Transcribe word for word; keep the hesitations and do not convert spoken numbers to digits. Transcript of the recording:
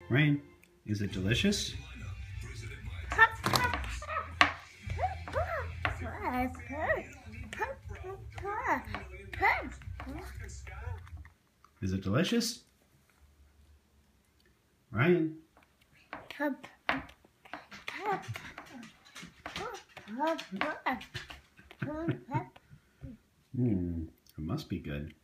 Ryan, is it delicious? Is it delicious? Ryan? Mmm, it must be good.